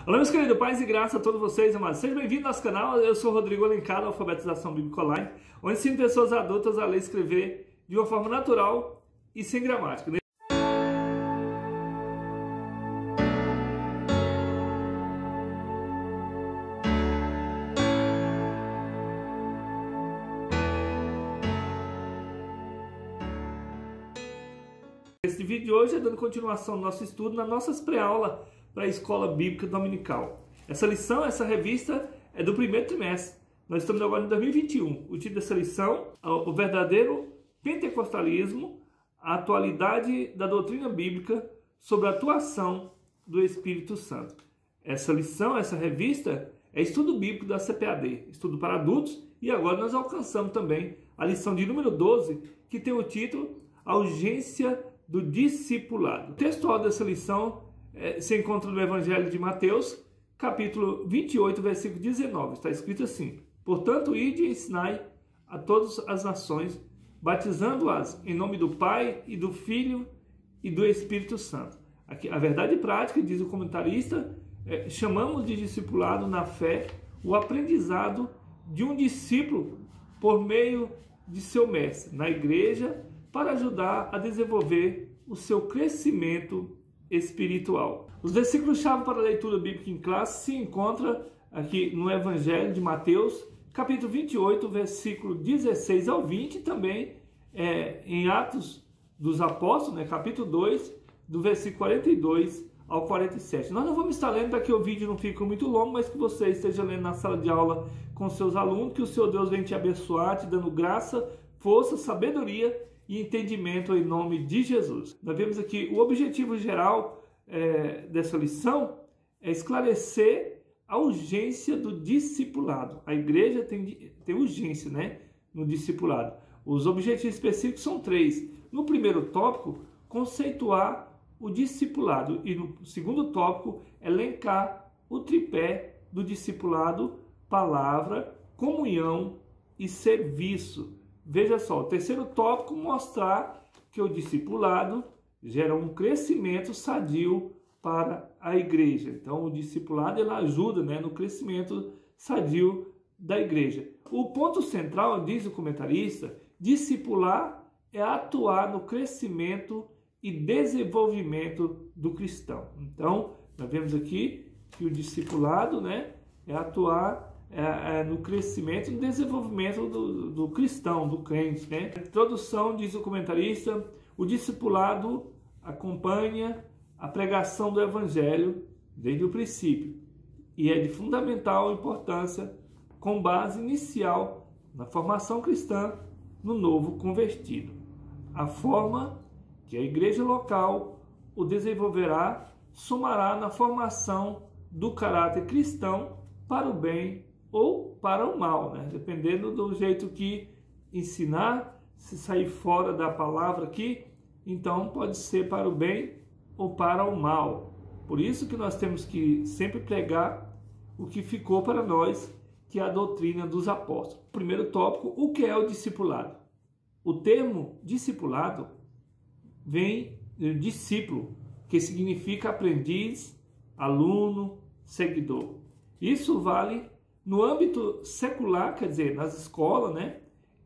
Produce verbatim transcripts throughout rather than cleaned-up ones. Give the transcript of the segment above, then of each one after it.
Olá, meus queridos, paz e graça a todos vocês, amados. Sejam bem-vindos ao nosso canal. Eu sou Rodrigo Alencar, da Alfabetização Bíblica Online, onde ensino pessoas adultas a ler e escrever de uma forma natural e sem gramática. Esse vídeo de hoje é dando continuação ao nosso estudo nas nossas pré-aulas para a Escola Bíblica Dominical. Essa lição, essa revista é do primeiro trimestre. Nós estamos agora em dois mil e vinte e um. O título dessa lição é o verdadeiro pentecostalismo, a atualidade da doutrina bíblica sobre a atuação do Espírito Santo. Essa lição, essa revista é estudo bíblico da C P A D, estudo para adultos, e agora nós alcançamos também a lição de número doze, que tem o título A Urgência do Discipulado. O textual dessa lição é, se encontra no Evangelho de Mateus, capítulo vinte e oito, versículo dezenove. Está escrito assim: portanto, ide e ensinai a todas as nações, batizando-as em nome do Pai e do Filho e do Espírito Santo. Aqui, a verdade prática, diz o comentarista, é, chamamos de discipulado na fé o aprendizado de um discípulo por meio de seu mestre na igreja, para ajudar a desenvolver o seu crescimento espiritual. Os versículos-chave para a leitura bíblica em classe se encontram aqui no Evangelho de Mateus, capítulo vinte e oito, versículo dezesseis ao vinte, e também é, em Atos dos Apóstolos, né, capítulo dois, do versículo quarenta e dois ao quarenta e sete. Nós não vamos estar lendo para que o vídeo não fique muito longo, mas que você esteja lendo na sala de aula com seus alunos, que o seu Deus venha te abençoar, te dando graça, força, sabedoria e entendimento em nome de Jesus. Nós vemos aqui o objetivo geral é, dessa lição é esclarecer a urgência do discipulado. A igreja tem, tem urgência, né, no discipulado. Os objetivos específicos são três. No primeiro tópico, conceituar o discipulado, e no segundo tópico, elencar o tripé do discipulado: palavra, comunhão e serviço. Veja só, o terceiro tópico, mostrar que o discipulado gera um crescimento sadio para a igreja. Então, o discipulado ele ajuda, né, no crescimento sadio da igreja. O ponto central, diz o comentarista, discipular é atuar no crescimento e desenvolvimento do cristão. Então, nós vemos aqui que o discipulado, né, é atuar É, é, no crescimento e no desenvolvimento do, do cristão, do crente, né? Introdução, diz o comentarista, o discipulado acompanha a pregação do evangelho desde o princípio e é de fundamental importância com base inicial na formação cristã no novo convertido. A forma que a igreja local o desenvolverá somará na formação do caráter cristão para o bem ou para o mal, né? Dependendo do jeito que ensinar, se sair fora da palavra aqui, então pode ser para o bem ou para o mal. Por isso que nós temos que sempre pregar o que ficou para nós, que é a doutrina dos apóstolos. Primeiro tópico, o que é o discipulado? O termo discipulado vem de discípulo, que significa aprendiz, aluno, seguidor. Isso vale no âmbito secular, quer dizer, nas escolas, né,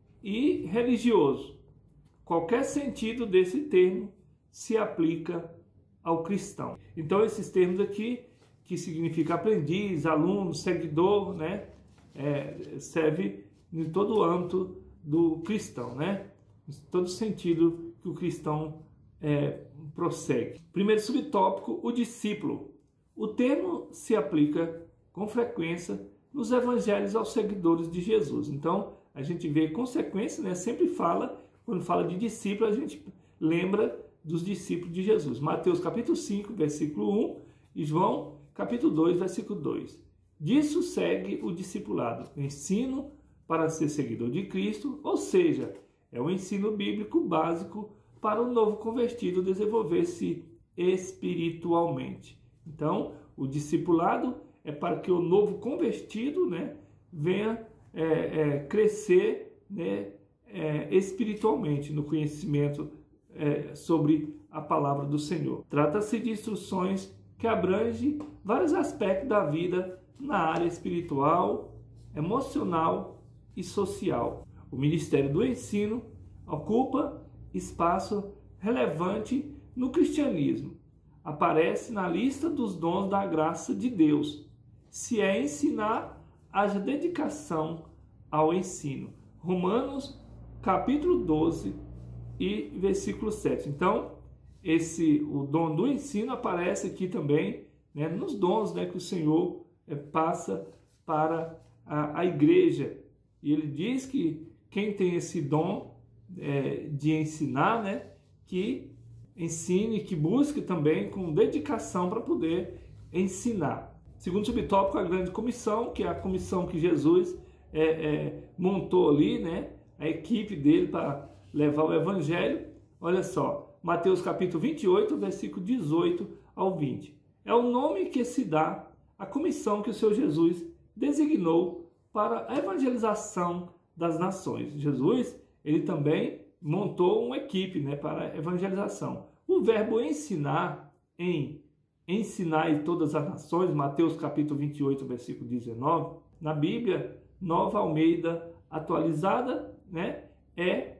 e religioso. Qualquer sentido desse termo se aplica ao cristão. Então, esses termos aqui, que significa aprendiz, aluno, seguidor, né, é, serve em todo o âmbito do cristão, né, em todo sentido que o cristão é, prossegue. Primeiro subtópico, o discípulo. O termo se aplica com frequência nos evangelhos aos seguidores de Jesus. Então, a gente vê consequência, né? Sempre fala, quando fala de discípulo, a gente lembra dos discípulos de Jesus. Mateus capítulo cinco, versículo um, e João capítulo dois, versículo dois. Disso segue o discipulado, o ensino para ser seguidor de Cristo, ou seja, é o ensino bíblico básico para o novo convertido desenvolver-se espiritualmente. Então, o discipulado é para que o novo convertido, né, venha é, é, crescer, né, é, espiritualmente no conhecimento é, sobre a palavra do Senhor. Trata-se de instruções que abrange vários aspectos da vida na área espiritual, emocional e social. O Ministério do Ensino ocupa espaço relevante no cristianismo. Aparece na lista dos dons da graça de Deus. Se é ensinar, haja dedicação ao ensino. Romanos capítulo doze e versículo sete. Então, esse, o dom do ensino aparece aqui também, né, nos dons, né, que o Senhor é, passa para a, a igreja. E ele diz que quem tem esse dom é, de ensinar, né, que ensine, que busque também com dedicação para poder ensinar. Segundo subtópico, a grande comissão, que é a comissão que Jesus é, é, montou ali, né, a equipe dele para levar o evangelho. Olha só, Mateus capítulo vinte e oito, versículo dezoito ao vinte. É o nome que se dá à comissão que o Senhor Jesus designou para a evangelização das nações. Jesus, ele também montou uma equipe, né, para a evangelização. O verbo ensinar, em ensinar todas as nações, Mateus capítulo vinte e oito, versículo dezenove, na Bíblia Nova Almeida atualizada, né, é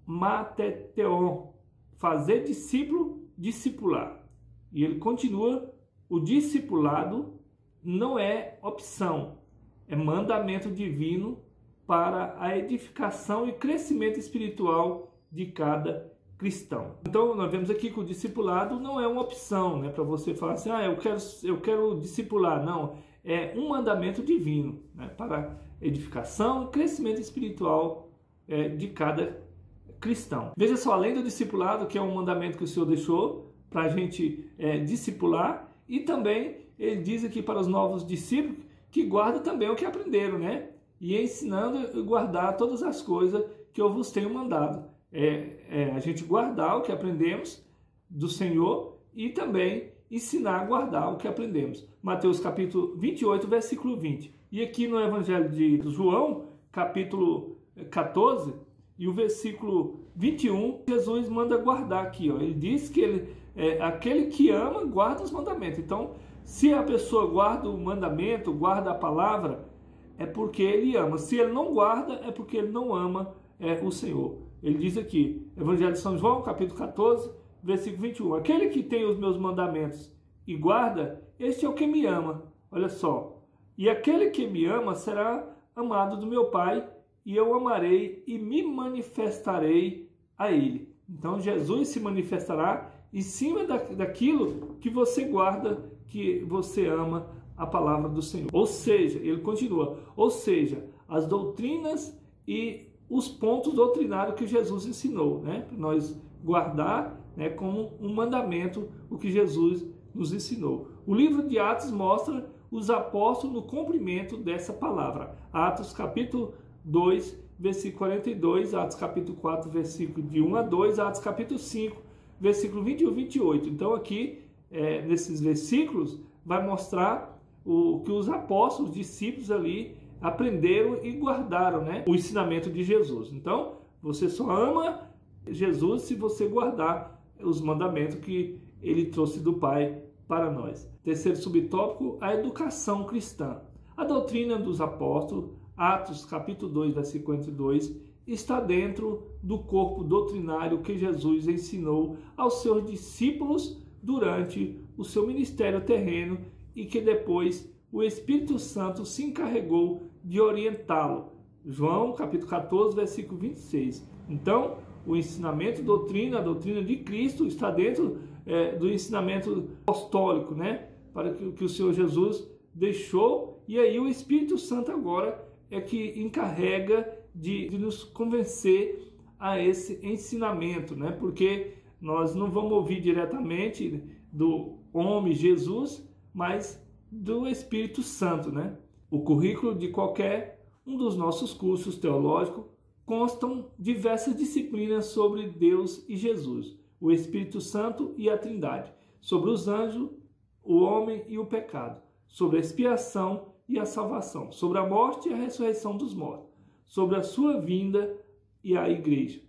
mateteon, fazer discípulo, discipular. E ele continua, o discipulado não é opção, é mandamento divino para a edificação e crescimento espiritual de cada cristão. Então, nós vemos aqui que o discipulado não é uma opção, né, para você falar assim, ah, eu quero, eu quero discipular. Não, é um mandamento divino, né, para edificação e crescimento espiritual é, de cada cristão. Veja só, além do discipulado, que é um mandamento que o Senhor deixou para a gente é, discipular, e também ele diz aqui para os novos discípulos que guardam também o que aprenderam, né? E ensinando a guardar todas as coisas que eu vos tenho mandado. É, é a gente guardar o que aprendemos do Senhor e também ensinar a guardar o que aprendemos. Mateus capítulo vinte e oito, versículo vinte. E aqui no Evangelho de João, capítulo quatorze, e o versículo vinte e um, Jesus manda guardar aqui. Ó. Ele diz que ele, é, aquele que ama, guarda os mandamentos. Então, se a pessoa guarda o mandamento, guarda a palavra, é porque ele ama. Se ele não guarda, é porque ele não ama é, o Senhor. Ele diz aqui, Evangelho de São João, capítulo quatorze, versículo vinte e um. Aquele que tem os meus mandamentos e guarda, este é o que me ama. Olha só. E aquele que me ama será amado do meu Pai, e eu amarei e me manifestarei a ele. Então Jesus se manifestará em cima da, daquilo que você guarda, que você ama a palavra do Senhor. Ou seja, ele continua, ou seja, as doutrinas e os pontos doutrinários que Jesus ensinou, né? Para nós guardar, né, como um mandamento o que Jesus nos ensinou. O livro de Atos mostra os apóstolos no cumprimento dessa palavra. Atos capítulo dois, versículo quarenta e dois, Atos capítulo quatro, versículo de um a dois, Atos capítulo cinco, versículo vinte e um e vinte e oito. Então aqui, é, nesses versículos, vai mostrar o que os apóstolos, os discípulos ali, aprenderam e guardaram, né, o ensinamento de Jesus. Então, você só ama Jesus se você guardar os mandamentos que ele trouxe do Pai para nós. Terceiro subtópico, a educação cristã. A doutrina dos apóstolos, Atos capítulo dois, versículo quarenta e dois, está dentro do corpo doutrinário que Jesus ensinou aos seus discípulos durante o seu ministério terreno e que depois o Espírito Santo se encarregou de orientá-lo. João capítulo quatorze, versículo vinte e seis. Então, o ensinamento, doutrina, a doutrina de Cristo está dentro é, do ensinamento apostólico, né? Para que, que o Senhor Jesus deixou, e aí o Espírito Santo agora é que encarrega de, de nos convencer a esse ensinamento, né? Porque nós não vamos ouvir diretamente do homem Jesus, mas do Espírito Santo, né? O currículo de qualquer um dos nossos cursos teológicos constam diversas disciplinas sobre Deus e Jesus, o Espírito Santo e a Trindade, sobre os anjos, o homem e o pecado, sobre a expiação e a salvação, sobre a morte e a ressurreição dos mortos, sobre a sua vinda e a igreja.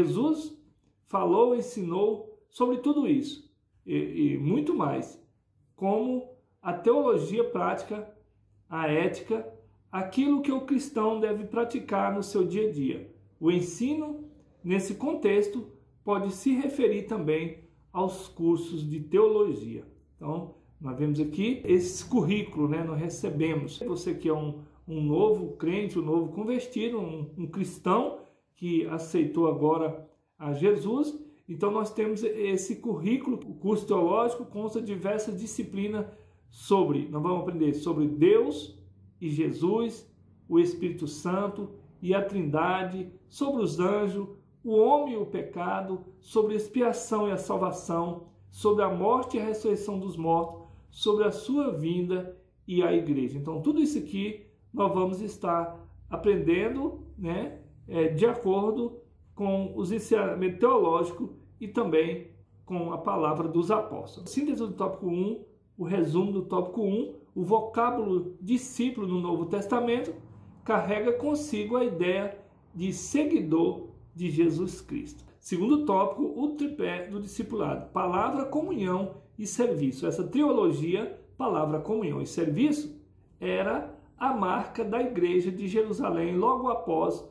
Jesus falou, ensinou sobre tudo isso e, e muito mais. como a teologia prática, a ética, aquilo que o cristão deve praticar no seu dia a dia. O ensino, nesse contexto, pode se referir também aos cursos de teologia. Então, nós vemos aqui esse currículo, né? Nós recebemos. Você que é um, um novo crente, um novo convertido, um, um cristão que aceitou agora a Jesus, então nós temos esse currículo. O curso teológico consta de diversas disciplinas sobre, nós vamos aprender sobre Deus e Jesus, o Espírito Santo e a Trindade, sobre os anjos, o homem e o pecado, sobre a expiação e a salvação, sobre a morte e a ressurreição dos mortos, sobre a sua vinda e a igreja. Então, tudo isso aqui nós vamos estar aprendendo, né, é, de acordo com os ensinamentos teológicos e também com a palavra dos apóstolos. Síntese do tópico um, o resumo do tópico um, o vocábulo discípulo no Novo Testamento carrega consigo a ideia de seguidor de Jesus Cristo. Segundo tópico, o tripé do discipulado, palavra, comunhão e serviço. Essa trilogia, palavra, comunhão e serviço, era a marca da igreja de Jerusalém logo após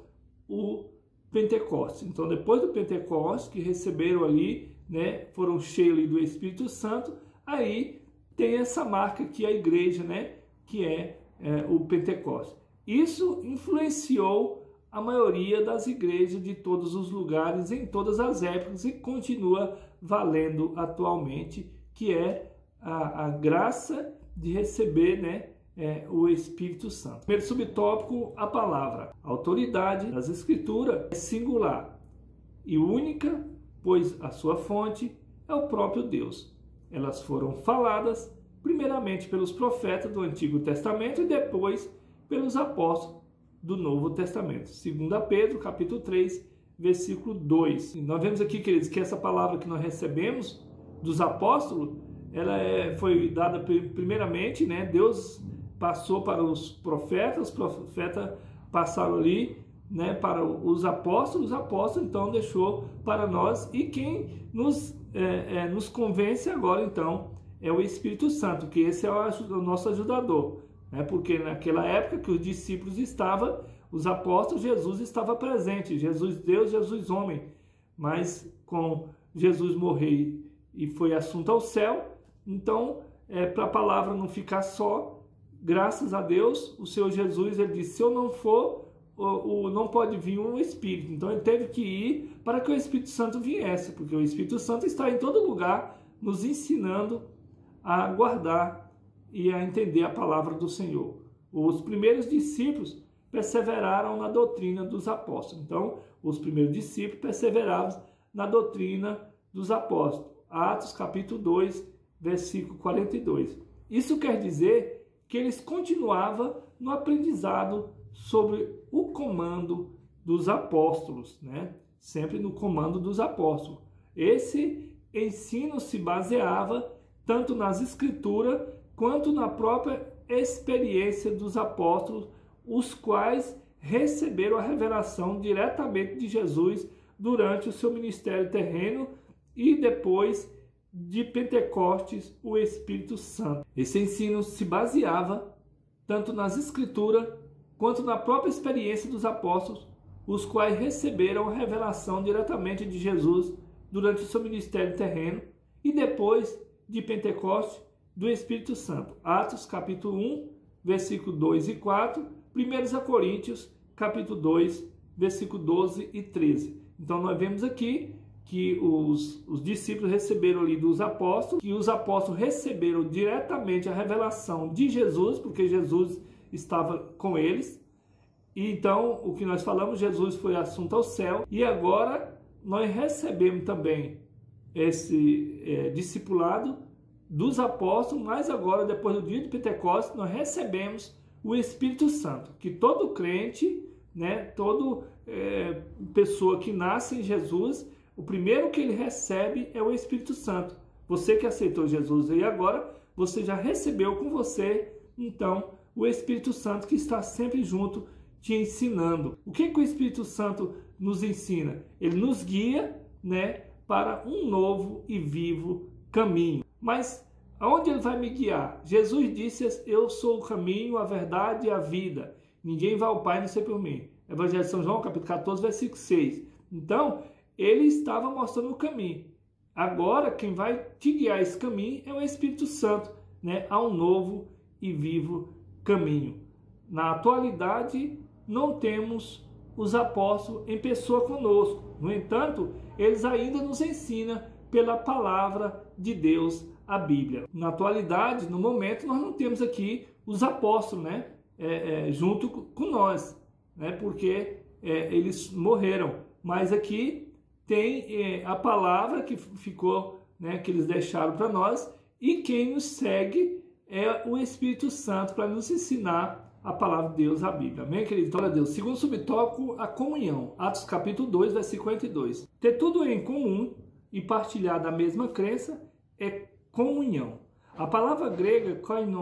o Pentecostes. Então, depois do Pentecostes, que receberam ali, né, foram cheios ali do Espírito Santo, aí tem essa marca aqui, a igreja, né, que é, é o Pentecostes. Isso influenciou a maioria das igrejas de todos os lugares, em todas as épocas, e continua valendo atualmente, que é a, a graça de receber, né, é, o Espírito Santo. Primeiro subtópico, a palavra. A autoridade das Escrituras é singular e única, pois a sua fonte é o próprio Deus. Elas foram faladas primeiramente pelos profetas do Antigo Testamento e depois pelos apóstolos do Novo Testamento. Segundo Pedro, capítulo três, versículo dois. E nós vemos aqui, queridos, que essa palavra que nós recebemos dos apóstolos, ela é, foi dada primeiramente, né? Deus passou para os profetas, os profetas passaram ali, né, para os apóstolos, os apóstolos então deixou para nós, e quem nos, é, é, nos convence agora então é o Espírito Santo, que esse é o, o nosso ajudador. É porque naquela época que os discípulos estavam, os apóstolos, Jesus estava presente, Jesus Deus, Jesus homem, mas com Jesus morrer e foi assunto ao céu, então é, para a palavra não ficar só, graças a Deus, o Senhor Jesus, ele disse, se eu não for, o, o, não pode vir um Espírito, então ele teve que ir para que o Espírito Santo viesse, porque o Espírito Santo está em todo lugar, nos ensinando a guardar e a entender a palavra do Senhor. Os primeiros discípulos perseveraram na doutrina dos apóstolos. Então, os primeiros discípulos perseveravam na doutrina dos apóstolos. Atos, capítulo dois, versículo quarenta e dois. Isso quer dizer que eles continuavam no aprendizado sobre o comando dos apóstolos, né? Sempre no comando dos apóstolos. Esse ensino se baseava tanto nas escrituras quanto na própria experiência dos apóstolos, os quais receberam a revelação diretamente de Jesus durante o seu ministério terreno e depois de Pentecostes, o Espírito Santo. Esse ensino se baseava tanto nas escrituras quanto na própria experiência dos apóstolos, os quais receberam a revelação diretamente de Jesus durante o seu ministério terreno e depois de Pentecostes, do Espírito Santo. Atos, capítulo um, versículo dois e quatro, primeiro Coríntios, capítulo dois, versículo doze e treze. Então, nós vemos aqui que os, os discípulos receberam ali dos apóstolos, que os apóstolos receberam diretamente a revelação de Jesus, porque Jesus estava com eles. E então, o que nós falamos, Jesus foi assunto ao céu, e agora nós recebemos também esse é, discipulado dos apóstolos, mas agora, depois do dia de Pentecostes, nós recebemos o Espírito Santo, que todo crente, né, toda é, pessoa que nasce em Jesus, o primeiro que ele recebe é o Espírito Santo. Você que aceitou Jesus e agora, você já recebeu com você, então, o Espírito Santo que está sempre junto, te ensinando. O que, que o Espírito Santo nos ensina? Ele nos guia, né, para um novo e vivo caminho. Mas Aonde ele vai me guiar? Jesus disse, eu sou o caminho, a verdade e a vida. Ninguém vai ao Pai a não ser por mim. Evangelho de São João, capítulo quatorze, versículo seis. Então, ele estava mostrando o caminho. Agora, quem vai te guiar esse caminho é o Espírito Santo, né? A um novo e vivo caminho. Na atualidade, não temos os apóstolos em pessoa conosco. No entanto, eles ainda nos ensinam pela palavra de Deus, a Bíblia. Na atualidade, no momento, nós não temos aqui os apóstolos, né? É, é, junto com nós, né? Porque é, eles morreram. Mas aqui tem é, a palavra que ficou, né? Que eles deixaram para nós, e quem nos segue é o Espírito Santo para nos ensinar a palavra de Deus, a Bíblia. Amém, querido? Glória a Deus. Segundo subtópico, a comunhão. Atos capítulo dois, versículo cinquenta e dois. Ter tudo em comum e partilhar da mesma crença é comunhão. A palavra grega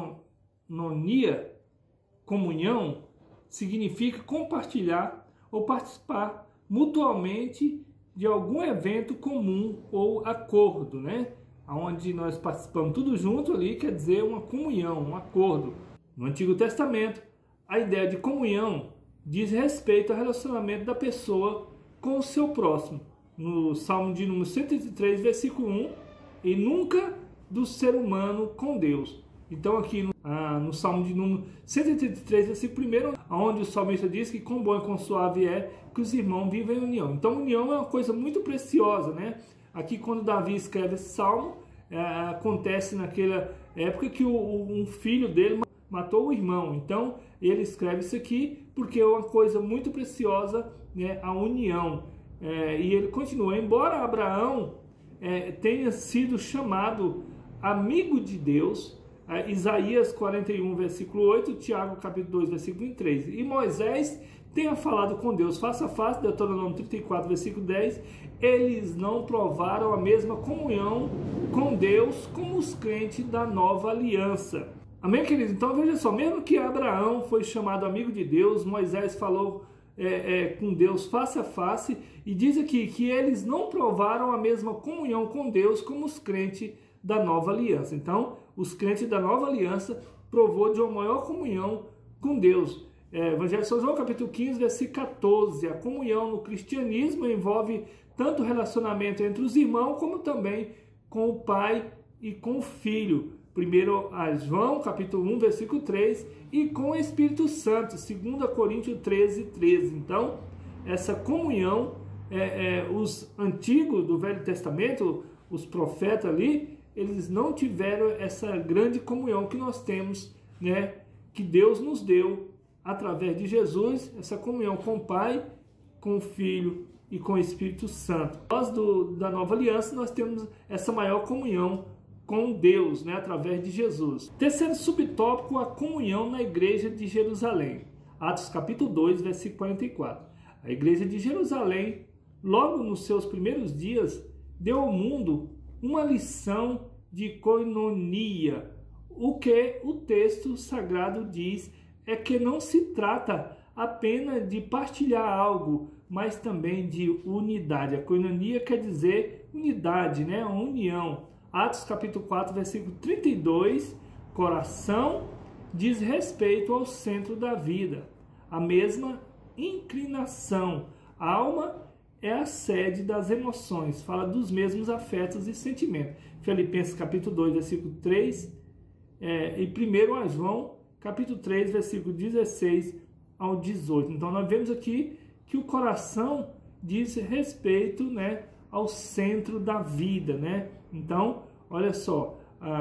koinonia, comunhão, significa compartilhar ou participar mutuamente de algum evento comum ou acordo, né? Onde nós participamos tudo junto ali, quer dizer uma comunhão, um acordo. No Antigo Testamento, a ideia de comunhão diz respeito ao relacionamento da pessoa com o seu próximo. No Salmo de número cento e três, versículo um, e nunca do ser humano com Deus. Então aqui no, ah, no Salmo de número cento e trinta e três, versículo um, onde o salmista diz que quão bom e quão suave é que os irmãos vivem em união. Então união é uma coisa muito preciosa, né? Aqui quando Davi escreve esse salmo, é, acontece naquela época que o, um filho dele matou o irmão. Então ele escreve isso aqui porque é uma coisa muito preciosa, né? A união. É, e ele continua, embora Abraão é, tenha sido chamado amigo de Deus, é, Isaías quarenta e um, versículo oito, Tiago capítulo dois, versículo três, e Moisés tenha falado com Deus face a face, Deuteronômio trinta e quatro, versículo dez, eles não provaram a mesma comunhão com Deus como os crentes da nova aliança. Amém, queridos? Então veja só, mesmo que Abraão foi chamado amigo de Deus, Moisés falou é, é, com Deus face a face, e diz aqui que eles não provaram a mesma comunhão com Deus como os crentes da nova aliança. Então, os crentes da nova aliança provou de uma maior comunhão com Deus. É, Evangelho de São João, capítulo quinze, versículo quatorze. A comunhão no cristianismo envolve tanto o relacionamento entre os irmãos, como também com o pai e com o filho. Primeiro a João, capítulo um, versículo três, e com o Espírito Santo, segundo Coríntios treze, treze. Então, essa comunhão, é, é, os antigos do Velho Testamento, os profetas ali, eles não tiveram essa grande comunhão que nós temos, né, que Deus nos deu através de Jesus, essa comunhão com o Pai, com o Filho e com o Espírito Santo. Nós do, da Nova Aliança, nós temos essa maior comunhão com Deus, né, através de Jesus. Terceiro subtópico, a comunhão na igreja de Jerusalém. Atos capítulo dois, versículo quarenta e quatro. A igreja de Jerusalém, logo nos seus primeiros dias, deu ao mundo uma lição de koinonia. O que o texto sagrado diz é que não se trata apenas de partilhar algo, mas também de unidade. A koinonia quer dizer unidade, né? A união. Atos capítulo quatro, versículo trinta e dois, coração diz respeito ao centro da vida, a mesma inclinação. A alma é a sede das emoções, fala dos mesmos afetos e sentimentos. Filipenses capítulo dois, versículo três, é, e primeiro a João, capítulo três, versículo dezesseis ao dezoito. Então nós vemos aqui que o coração diz respeito, né, ao centro da vida, né? Então, olha só,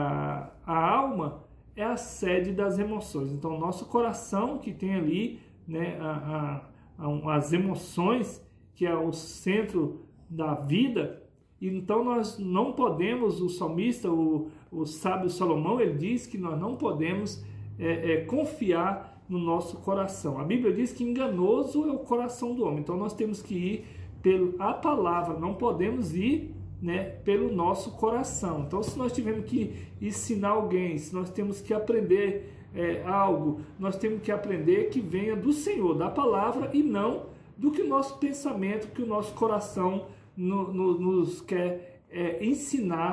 a, a alma é a sede das emoções. Então, o nosso coração que tem ali, né, a, a, a, as emoções, que é o centro da vida. Então nós não podemos, o salmista, o, o sábio Salomão, ele diz que nós não podemos é, é, confiar no nosso coração. A Bíblia diz que enganoso é o coração do homem. Então nós temos que ir pela palavra, não podemos ir, né, pelo nosso coração. Então se nós tivermos que ensinar alguém, se nós temos que aprender é, algo, nós temos que aprender que venha do Senhor, da palavra, e não do que o nosso pensamento, que o nosso coração no, no, nos quer é, ensinar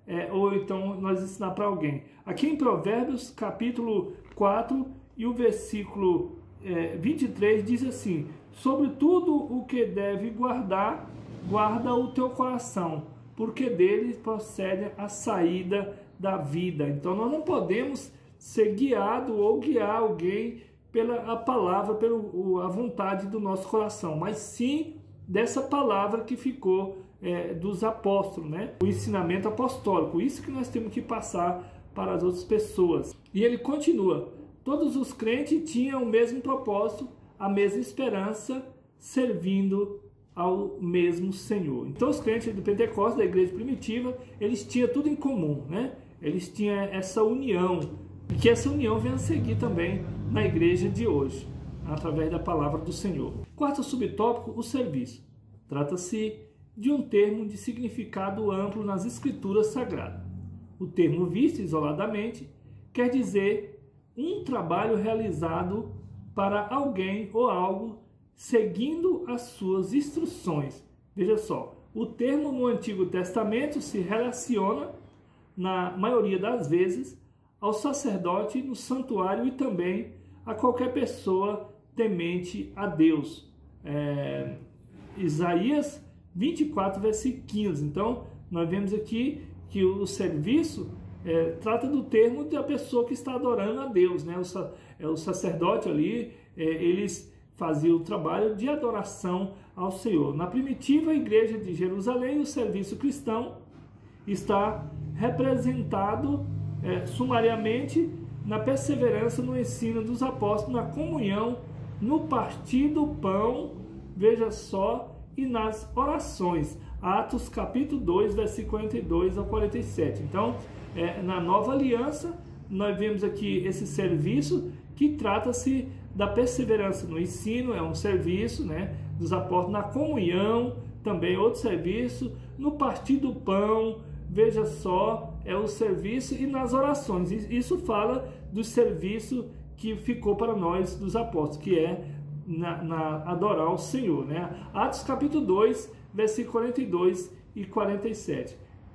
é, ou então nós ensinar para alguém. Aqui em Provérbios, capítulo quatro, e o versículo é, vinte e três diz assim: sobre tudo o que deve guardar, guarda o teu coração, porque dele procede a saída da vida. Então nós não podemos ser guiado ou guiar alguém pela a palavra, pela a vontade do nosso coração, mas sim dessa palavra que ficou é, dos apóstolos, né? O ensinamento apostólico, isso que nós temos que passar para as outras pessoas. E ele continua: todos os crentes tinham o mesmo propósito, a mesma esperança, servindo ao mesmo Senhor. Então os crentes do Pentecostes, da igreja primitiva, eles tinham tudo em comum, né? Eles tinham essa união, e que essa união venha a seguir também na igreja de hoje, através da palavra do Senhor. Quarto subtópico, o serviço. Trata-se de um termo de significado amplo nas escrituras sagradas. O termo visto isoladamente quer dizer um trabalho realizado para alguém ou algo seguindo as suas instruções. Veja só, o termo no Antigo Testamento se relaciona, na maioria das vezes, ao sacerdote no santuário e também a qualquer pessoa temente a Deus. É, Isaías vinte e quatro, versículo quinze. Então, nós vemos aqui que o serviço é, trata do termo da pessoa que está adorando a Deus, né? O, é, o sacerdote ali, é, eles faziam o trabalho de adoração ao Senhor. Na primitiva igreja de Jerusalém, o serviço cristão está representado é, sumariamente na perseverança no ensino dos apóstolos, na comunhão, no partir do pão, veja só, e nas orações. Atos capítulo dois, versículo quarenta e dois ao quarenta e sete. Então, é, na nova aliança, nós vemos aqui esse serviço que trata-se da perseverança no ensino, é um serviço, né, dos apóstolos, na comunhão, também outro serviço, no partir do pão, veja só, é o serviço, e nas orações. Isso fala do serviço que ficou para nós dos apóstolos, que é na, na adorar o Senhor, né? Atos capítulo dois, versículo quarenta e dois e quarenta e sete.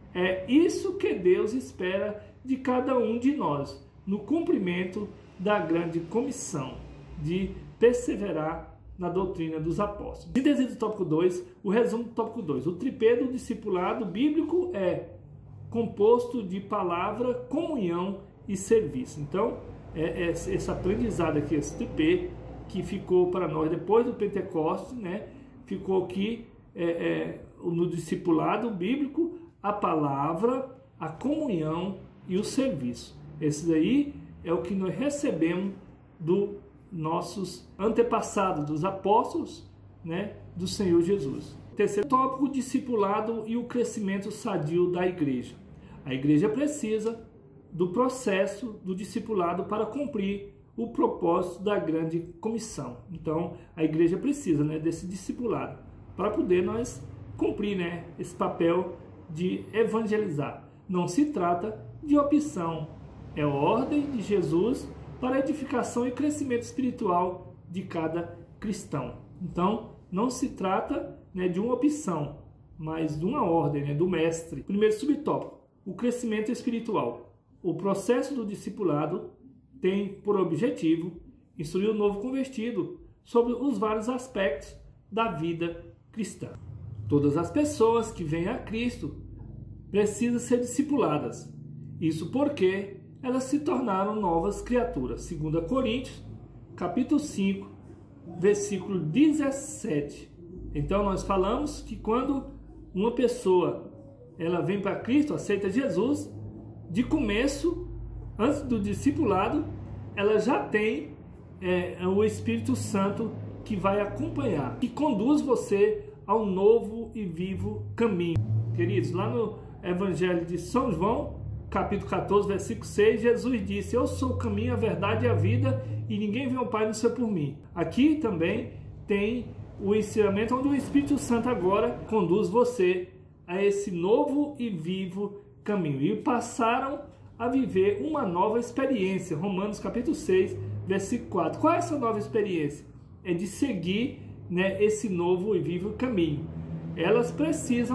É isso que Deus espera de cada um de nós, no cumprimento da grande comissão de perseverar na doutrina dos apóstolos. Síntese do tópico dois, o resumo do tópico dois. O tripé do discipulado bíblico é composto de palavra, comunhão e serviço. Então, é, é esse aprendizado aqui, esse tripé, que ficou para nós depois do Pentecostes, né? Ficou aqui é, é, no discipulado bíblico, a palavra, a comunhão e o serviço. Esse daí é o que nós recebemos dos nossos antepassados, dos apóstolos, né? Do Senhor Jesus. Terceiro tópico, o discipulado e o crescimento sadio da igreja. A igreja precisa do processo do discipulado para cumprir o propósito da grande comissão. Então, a igreja precisa, né, desse discipulado para poder nós cumprir, né, esse papel de evangelizar. Não se trata de opção, é ordem de Jesus para a edificação e crescimento espiritual de cada cristão. Então, não se trata, né, de uma opção, mas de uma ordem, né, do mestre. Primeiro subtópico, o crescimento espiritual. O processo do discipulado tem por objetivo instruir o novo convertido sobre os vários aspectos da vida cristã. Todas as pessoas que vêm a Cristo precisam ser discipuladas. Isso porque elas se tornaram novas criaturas. Segunda Coríntios, capítulo cinco, versículo dezessete. Então nós falamos que quando uma pessoa ela vem para Cristo, aceita Jesus, de começo, antes do discipulado, ela já tem é, o Espírito Santo que vai acompanhar, que conduz você ao novo e vivo caminho. Queridos, lá no Evangelho de São João, capítulo quatorze, versículo seis, Jesus disse: eu sou o caminho, a verdade e a vida, e ninguém vem ao Pai não ser por mim. Aqui também tem o ensinamento onde o Espírito Santo agora conduz você a esse novo e vivo caminho. E passaram a viver uma nova experiência. Romanos capítulo seis, versículo quatro. Qual é essa nova experiência? É de seguir, né, esse novo e vivo caminho. Elas precisam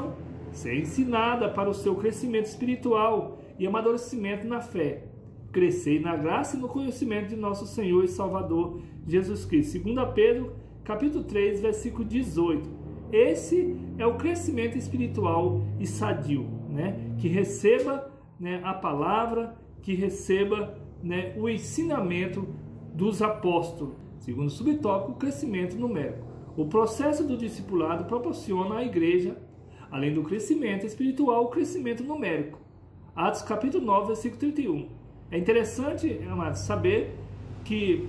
ser ensinada para o seu crescimento espiritual e amadurecimento na fé. Crescei na graça e no conhecimento de nosso Senhor e Salvador Jesus Cristo. segunda Pedro, capítulo três, versículo dezoito. Esse é o crescimento espiritual e sadio, né? Que receba, né, a palavra, que receba, né, o ensinamento dos apóstolos. Segundo subtópico, crescimento numérico. O processo do discipulado proporciona à igreja, além do crescimento espiritual, o crescimento numérico. Atos capítulo nove, versículo trinta e um. É interessante, amados, saber que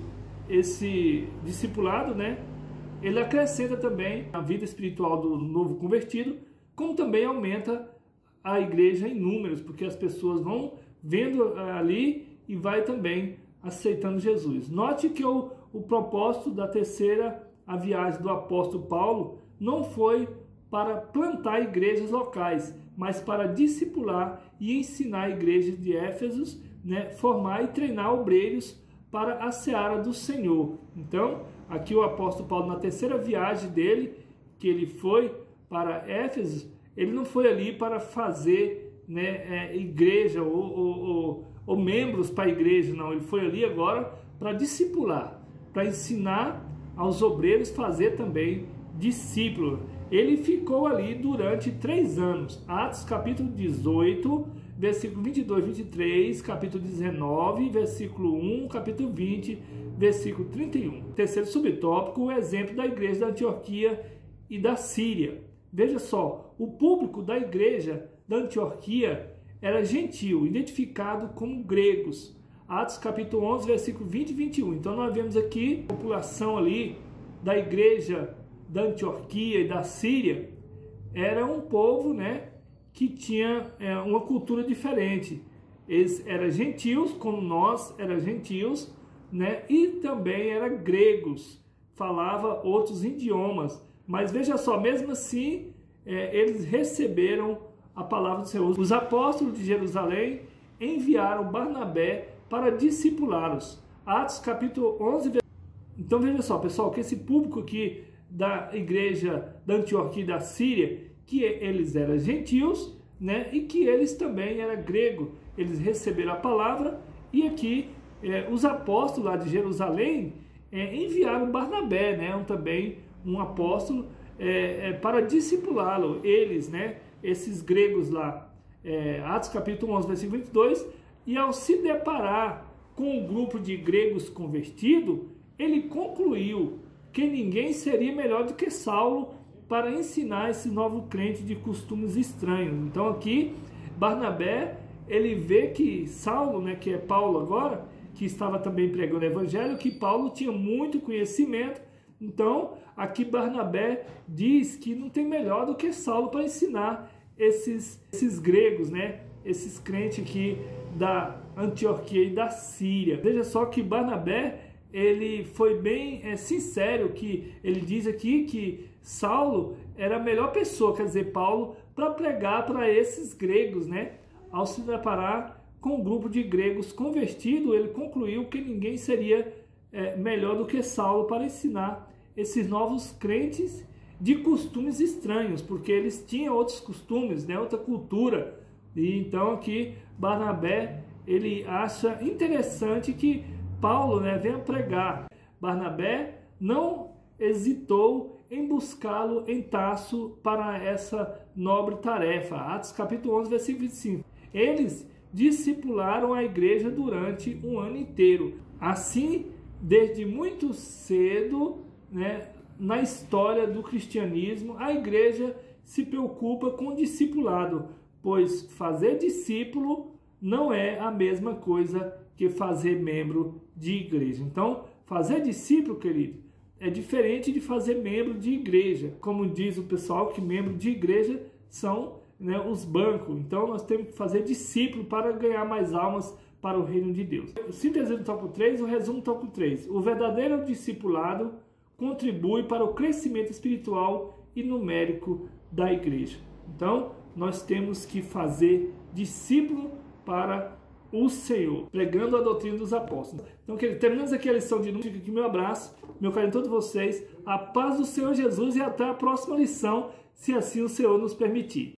esse discipulado, né, ele acrescenta também a vida espiritual do novo convertido, como também aumenta a igreja em números, porque as pessoas vão vendo ali e vai também aceitando Jesus. Note que o, o propósito da terceira a viagem do apóstolo Paulo não foi para plantar igrejas locais, mas para discipular e ensinar a igreja de Éfeso, né, formar e treinar obreiros para a seara do Senhor. Então, aqui o apóstolo Paulo, na terceira viagem dele, que ele foi para Éfeso, ele não foi ali para fazer, né, é, igreja ou, ou, ou, ou membros para a igreja, não. Ele foi ali agora para discipular, para ensinar aos obreiros fazer também discípulo. Ele ficou ali durante três anos. Atos capítulo dezoito, versículo vinte e dois, vinte e três, capítulo dezenove, versículo um, capítulo vinte, versículo trinta e um. Terceiro subtópico, o exemplo da igreja da Antioquia e da Síria. Veja só, o público da igreja da Antioquia era gentil, identificado como gregos. Atos capítulo onze, versículo vinte e vinte e um. Então nós vemos aqui a população ali da igreja da Antioquia e da Síria era um povo, né, que tinha é, uma cultura diferente. Eles eram gentios, como nós éramos gentios, né, e também eram gregos, falava outros idiomas. Mas veja só, mesmo assim, é, eles receberam a palavra do Senhor. Os apóstolos de Jerusalém enviaram Barnabé para discipulá-los. Atos capítulo onze. Então veja só, pessoal, que esse público aqui da igreja da Antioquia e da Síria, que eles eram gentios, né, e que eles também eram gregos. Eles receberam a palavra e aqui é, os apóstolos lá de Jerusalém é, enviaram Barnabé, né, um, também um apóstolo, é, é, para discipulá-lo. Eles, né, esses gregos lá, é, Atos capítulo onze, versículo vinte e dois, e ao se deparar com um grupo de gregos convertidos, ele concluiu que ninguém seria melhor do que Saulo para ensinar esse novo crente de costumes estranhos. Então aqui, Barnabé, ele vê que Saulo, né, que é Paulo agora, que estava também pregando o evangelho, que Paulo tinha muito conhecimento. Então, aqui Barnabé diz que não tem melhor do que Saulo para ensinar esses, esses gregos, né, esses crentes aqui da Antioquia e da Síria. Veja só que Barnabé, ele foi bem é, sincero, que ele diz aqui que Saulo era a melhor pessoa, quer dizer, Paulo, para pregar para esses gregos, né? Ao se deparar com um grupo de gregos convertidos, ele concluiu que ninguém seria é, melhor do que Saulo para ensinar esses novos crentes de costumes estranhos, porque eles tinham outros costumes, né? Outra cultura. E então aqui Barnabé, ele acha interessante que Paulo, né, venha pregar. Barnabé não hesitou em buscá-lo em Tarso para essa nobre tarefa. Atos capítulo onze, versículo vinte e cinco. Eles discipularam a igreja durante um ano inteiro. Assim, desde muito cedo, né, na história do cristianismo, a igreja se preocupa com o discipulado, pois fazer discípulo não é a mesma coisa que fazer membro de igreja. Então, fazer discípulo, querido, é diferente de fazer membro de igreja. Como diz o pessoal, que membro de igreja são, né, os bancos. Então, nós temos que fazer discípulo para ganhar mais almas para o reino de Deus. O síntese do tópico três, o resumo do tópico três. O verdadeiro discipulado contribui para o crescimento espiritual e numérico da igreja. Então, nós temos que fazer discípulo para o Senhor, pregando a doutrina dos apóstolos. Então, terminamos aqui a lição de número. Fica aqui meu abraço, meu carinho a todos vocês. A paz do Senhor Jesus e até a próxima lição, se assim o Senhor nos permitir.